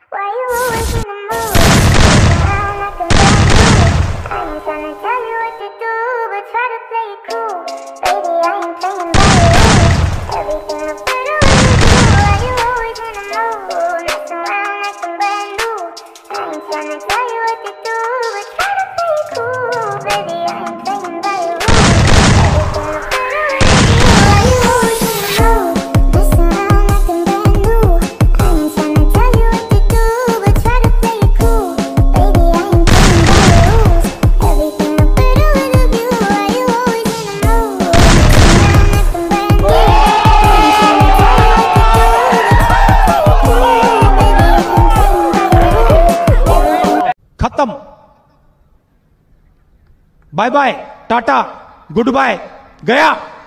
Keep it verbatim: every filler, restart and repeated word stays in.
Why you always in the mood? Around like I'm brand new. I ain't tryna tell you what to do, but try to play it cool. Baby, I ain't playing by the rules. Everything looks better when you do. Why you always in the mood? Messing around like I'm brand new. I ain't tryna tell you what to do, but try to play it cool. Baby, I ain't playing by the rules. Everything looks better when you do. Why you always in the mood? Messing around like I'm brand new. I ain't tryna tell you what to do, but try to play it cool. Baby, I ain't playing by the rules. Everything looks better with a view. Why you always in the mood? Messing around like I'm brand new. I ain't tryna tell you what to do, but try to play it cool. Baby, I ain't playing by the rules. खत्म। Bye bye, tata, goodbye, गया।